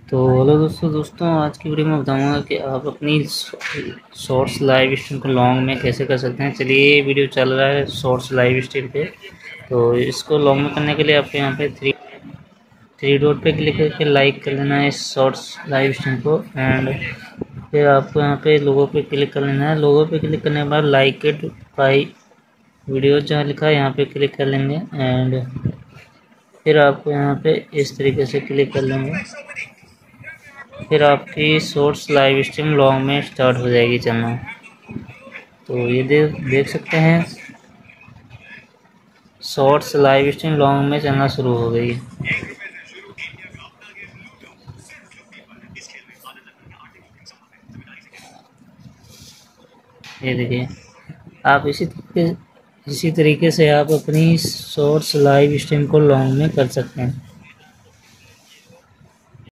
तो हेलो दोस्तों आज की वीडियो में बताऊंगा कि आप अपनी शॉर्ट्स लाइव स्ट्रीम को लॉन्ग में कैसे कर सकते हैं। चलिए ये वीडियो चल रहा है शॉर्ट्स लाइव स्ट्रीम पे। तो इसको लॉन्ग में करने के लिए आपको यहाँ पे थ्री डॉट पे क्लिक करके लाइक कर लेना है इस शॉर्ट्स लाइव स्ट्रीम को। एंड फिर आपको यहाँ पे लोगो पे क्लिक कर लेना है। लोगो पे क्लिक करने के बाद लाइक इट बाई वीडियो जहाँ लिखा है यहाँ पे क्लिक कर लेंगे। एंड फिर आपको यहाँ पे इस तरीके से क्लिक कर लेंगे। फिर आपकी शॉर्ट्स लाइव स्ट्रीम लॉन्ग में स्टार्ट हो जाएगी चलना। तो ये देख सकते हैं शॉर्ट्स लाइव स्ट्रीम लॉन्ग में चलना शुरू हो गई। ये देखिए आप इसी तरीके से आप अपनी शॉर्ट्स लाइव स्ट्रीम को लॉन्ग में कर सकते हैं।